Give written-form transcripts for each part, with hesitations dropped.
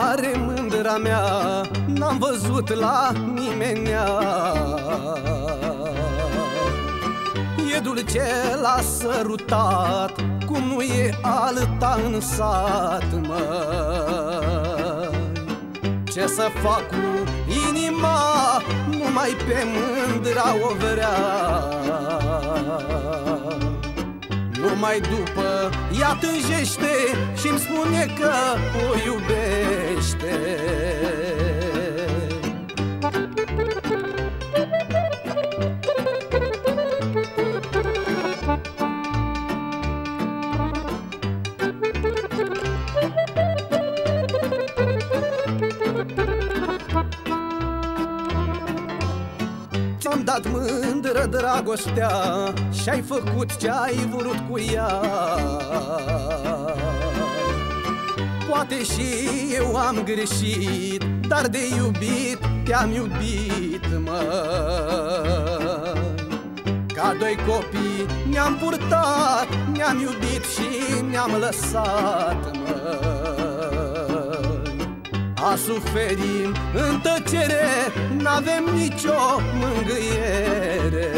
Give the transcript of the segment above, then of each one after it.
mare, mândra mea, n-am văzut la nimenea. E dulce l-a sărutat, cum nu e alta în sat, măi. Ce să fac cu inima, numai pe mândra o vrea. Numai după ea tânjește și-mi spune că o iubește. Ți-am dat mândră dragostea și-ai făcut ce-ai vrut cu ea. Poate și eu am greșit, dar de iubit te-am iubit, măi. Ca doi copii ne-am purtat, ne-am iubit și ne-am lăsat, măi. A suferim în tăcere, n-avem nicio mângâiere.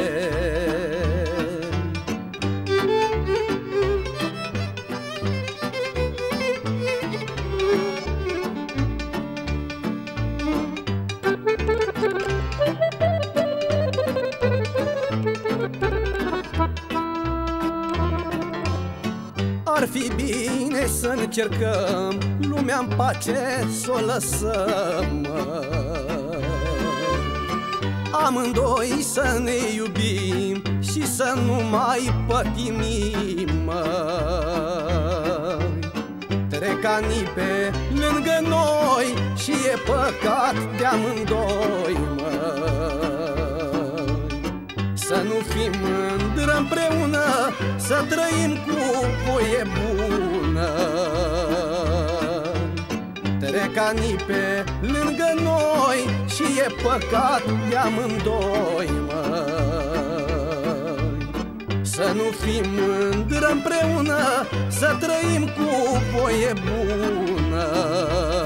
Ar fi bine să încercăm lumea în pace să o lăsăm, măi. Amândoi să ne iubim și să nu mai pătimim, măi. Trec anii pe lângă noi și e păcat de amândoi, măi. Să nu fim mândră împreună, să trăim cu voie bună. Trec anii pe lângă noi și e păcat de amândoi, măi. Să nu fim mândră împreună, să trăim cu voie bună.